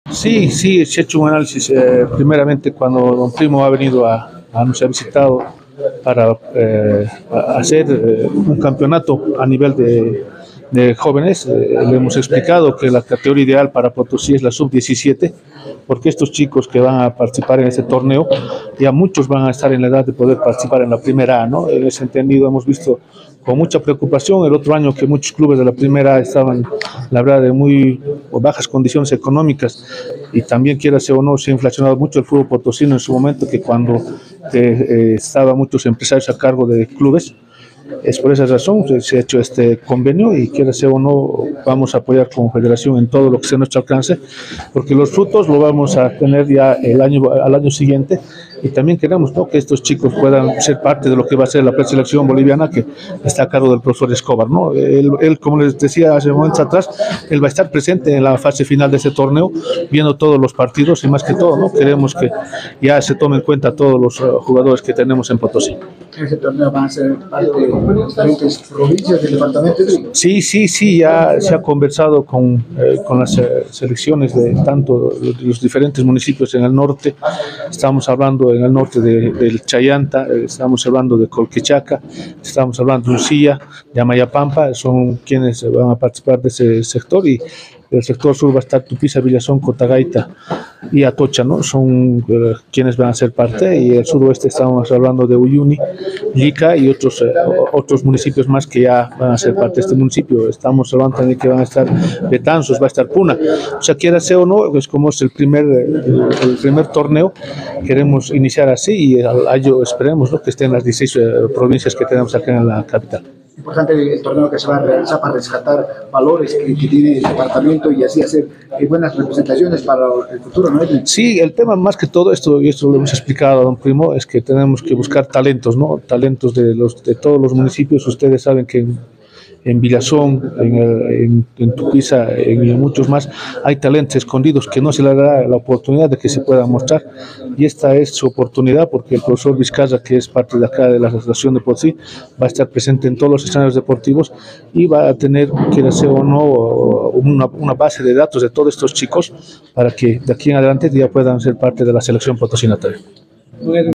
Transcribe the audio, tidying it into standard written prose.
Sí, sí, se ha hecho un análisis. Primeramente, cuando don Primo ha venido nos ha visitado para hacer un campeonato a nivel de jóvenes, le hemos explicado que la categoría ideal para Potosí es la sub-17, porque estos chicos que van a participar en ese torneo, ya muchos van a estar en la edad de poder participar en la primera A, ¿no? En ese entendido hemos visto con mucha preocupación el otro año que muchos clubes de la primera A estaban, la verdad, de muy bajas condiciones económicas, y también, quiera ser o no, se ha inflacionado mucho el fútbol potosino en su momento, que cuando estaban muchos empresarios a cargo de clubes. Es por esa razón que se ha hecho este convenio, y quiera sea o no, vamos a apoyar como federación en todo lo que sea a nuestro alcance, porque los frutos lo vamos a tener ya al año siguiente, y también queremos, ¿no?, que estos chicos puedan ser parte de lo que va a ser la preselección boliviana, que está a cargo del profesor Escobar, ¿no? Él, como les decía hace momentos atrás, él va a estar presente en la fase final de este torneo, viendo todos los partidos, y más que todo, ¿no?, queremos que ya se tome en cuenta todos los jugadores que tenemos en Potosí. ¿En ese torneo van a ser parte de diferentes provincias del departamento? Sí, ya se ha conversado con las selecciones de tanto de los diferentes municipios en el norte. Estamos hablando en el norte del Chayanta, estamos hablando de Colquechaca, estamos hablando de Ucilla, de Amayapampa, son quienes van a participar de ese sector, y del sector sur va a estar Tupiza, Villazón, Cotagaita y Atocha, ¿no? Son quienes van a ser parte, y el suroeste estamos hablando de Uyuni, Lica y otros municipios más que ya van a ser parte de este municipio. Estamos hablando también que van a estar Betanzos, va a estar Puna. O sea, quiera sea o no, pues como es el primer torneo, queremos iniciar así, y al año esperemos, ¿no?, que estén las 16 provincias que tenemos acá en la capital. Importante el torneo que se va a realizar para rescatar valores que tiene el departamento y así hacer buenas representaciones para el futuro, ¿no? Sí, el tema más que todo esto, y esto lo hemos explicado a don Primo, es que tenemos que buscar talentos, ¿no? Talentos de todos los municipios. Ustedes saben que en Villazón, en Tupiza, en muchos más, hay talentos escondidos que no se les da la oportunidad de que se puedan mostrar, y esta es su oportunidad, porque el profesor Vizcarra, que es parte de acá de la Asociación de Potosí, va a estar presente en todos los escenarios deportivos, y va a tener, quiera sea o no, una base de datos de todos estos chicos, para que de aquí en adelante ya puedan ser parte de la selección potosina también.